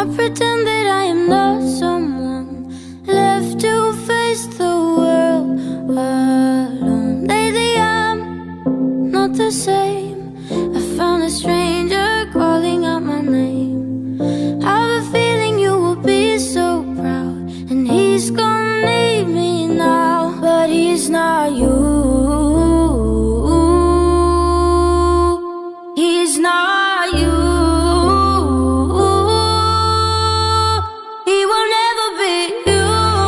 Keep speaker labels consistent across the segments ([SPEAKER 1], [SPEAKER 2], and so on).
[SPEAKER 1] I pretend that I am not someone left to face the world alone. Lately I'm not the same. I found a stranger calling out my name. I have a feeling you will be so proud, and he's gonna need me now, but he's not you. He's not you. He will never be you.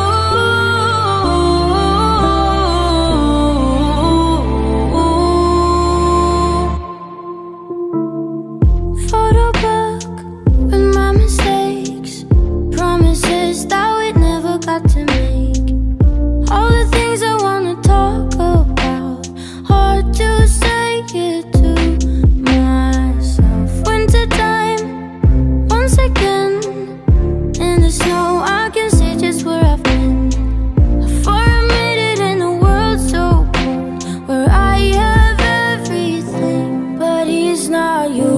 [SPEAKER 1] Photobook with my mistakes, promises that we never got to make. All the things I wanna talk about, hard to say it to myself. Wintertime, once again, in the snow I can see just where I've been. For a minute in a world so cold, where I have everything, but he's not you.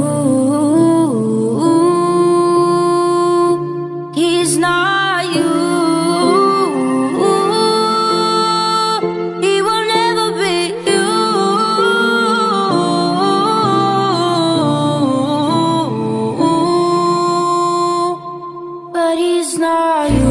[SPEAKER 1] He's not you. He will never be you. But he's not you.